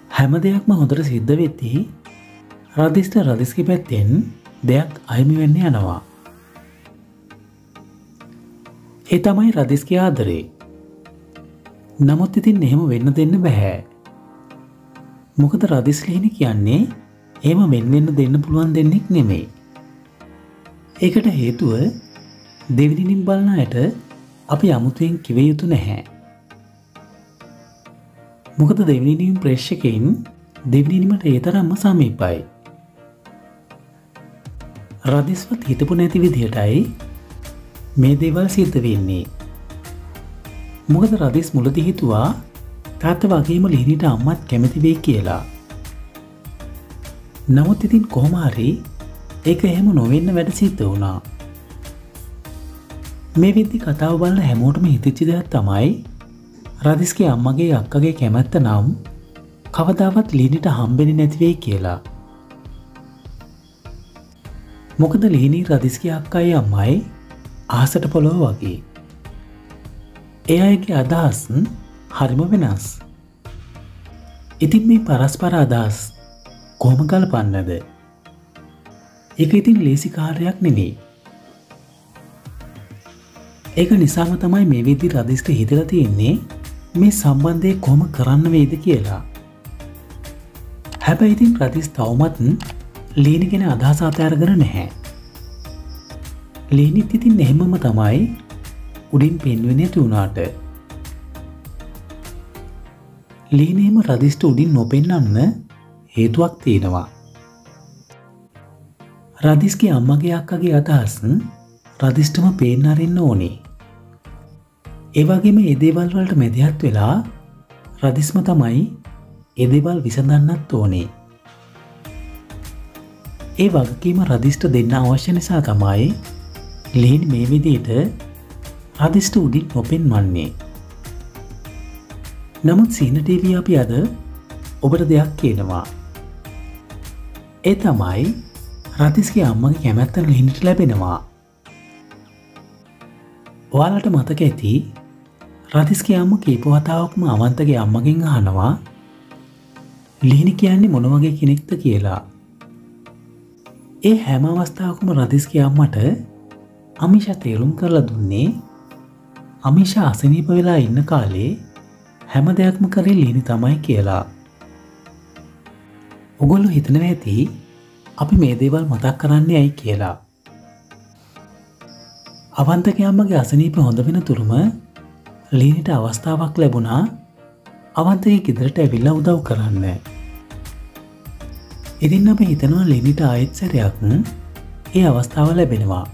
හැම දෙයක්ම හොඳට සිද්ධ වෙද්දී රදිස්ට රදිස්ගේ පැත්තෙන් දෙයක් අහිමි වෙන්න යනවා. ඒ තමයි රදිස්ගේ ආදරේ. නමුත් ඉතින් එහෙම වෙන්න දෙන්න බෑ. මොකද රදිස් ලිහිණි කියන්නේ එහෙම වෙන්න දෙන්න පුළුවන් දෙන්නෙක් නෙමෙයි. ඒකට හේතුව දෙවිදිනින් බලන අයට අපි අමුතුවෙන් කිව යුතු නැහැ. මොකද දෙවිනිනින් ප්‍රේක්ෂකයින් දෙවිනිනිමට ඒ තරම්ම සමීපයි. රදිස්වත් හිතපු නැති විදිහටයි මේ දේවල් සිද්ධ වෙන්නේ. මොකද රදිස් මුලදී හිතුවා තාත්තා වගේම ලිහිණිට අම්මත් කැමති වෙයි කියලා. නමුත් ඉතින් කොහොම හරි ඒක එහෙම නොවෙන්න වැඩ සිද්ධ වුණා. මේ විදිහ කතාව බලන හැමෝටම හිතෙච්ච දෙයක් තමයි රදිස්ගේ අම්මගේ අක්කගේ කැමැත්ත නම් කවදාවත් ලිහිණිට හම්බෙන්නේ නැති වෙයි කියලා. මොකද ලිහිණි රදිස්ගේ අක්කයි අම්මයි ආසට පොළොව වගේ. ඒ අයගේ අදහස් හරිම වෙනස්. ඉතින් මේ පරස්පර අදහස් කොහොම ගලපන්නද? ඒක ඉතින් ලේසි කාර්යයක් නෙවෙයි. ඒක නිසාම තමයි මේ විදිහට රදිස්ට හිතලා තියෙන්නේ මේ සම්බන්ධය කොහොම කරන්න වේද කියලා. හැබැයි ඉතින් රදිස් තවමත් ලිහිණි ගැන අදහස අතහැරගෙන නැහැ. ලිහිණිත් ඉතින් එහෙමම තමයි උඩින් පෙන්වෙන්නේ නැති වුණාට. ලිහිණිම රදිස්ට උඩින් නොපෙන්නන්න හේතුවක් තියෙනවා. රදිස්ගේ අම්මගේ අක්කගේ අදහස් රදිස්ටම පේන්න අරින්න ඕනේ. ඒ වගේම ඒ දේවල් වලට මැදිහත් වෙලා රදිස්ම තමයි ඒ දේවල් විසඳන්නත් ඕනේ. ඒ වගකීම රදිස්ට දෙන්න අවශ්‍ය නිසා තමයි ලිහිණි මේ විදිහට රදිස්ට උඩින් නොපෙන්වන්නේ. නමුත් සීන ටීවී අපි අද ඔබට දෙයක් කියනවා. ඒ තමයි රදිස්ගේ අම්මගේ කැමැත්ත ලිහිණිට ලැබෙනවා. ඔයාලට මතක ඇති රදිස්ගේ අම්ම කීප වතාවක්ම අවන්තගේ අම්මගෙන් අහනවා ලිහිණි කියන්නේ මොන වගේ කෙනෙක්ද කියලා. ඒ හැම අවස්ථාවකම රදිස්ගේ අම්මට අමීෂා තේරුම් කරලා දුන්නේ අමීෂා අසනීප වෙලා ඉන්න කාලේ හැම දෙයක්ම කරේ ලිහිණි තමයි කියලා. ඔගොල්ලෝ හිතනවා ඇති අපි මේ දේවල් මතක් කරන්නේ ඇයි කියලා. අවන්තගේ අම්මගේ අසනීප හොඳ වෙන තුරුම ලිහිණිට අවස්ථාවක් ලැබුණා අවන්තගේ ගෙදරට ඇවිල්ලා උදව් කරන්න. ඉතින් අපි හිතනවා ලිහිණිට ආයෙත් සැරයක් ඒ අවස්ථාව ලැබෙනවා.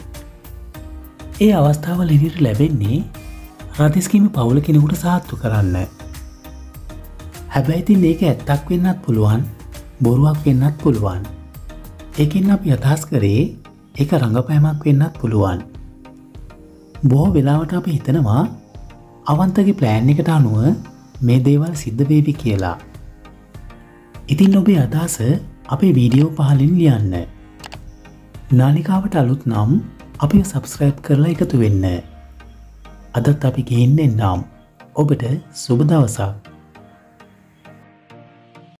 ඒ අවස්ථාව ලිහිණිට ලැබෙන්නේ රදිස්ගේම පවුල කෙනෙකුට සාත්තු කරන්න. හැබැයි ඉතින් ඒක ඇත්තක් වෙන්නත් පුළුවන් බොරුවක් වෙන්නත් පුළුවන්. ඒකින් අපි අදහස් කරේ ඒක රංගපෑමක් වෙන්නත් පුළුවන්. බොහෝ වෙලාවට අපි හිතනවා අවන්තගේ ප්ලෑන් එකට අනුව මේ දේවල් සිද්ධ වේවි කියලා. ඉතින් ඔබේ අදහස අපේ වීඩියෝ පහලින් ලියන්න. නාලිකාවට අලුත් නම් අපිව සබ්ස්ක්‍රයිබ් කරලා එකතු වෙන්න. අදත් අපි ගිහින් එන්නම්. ඔබට සුබ දවසක්.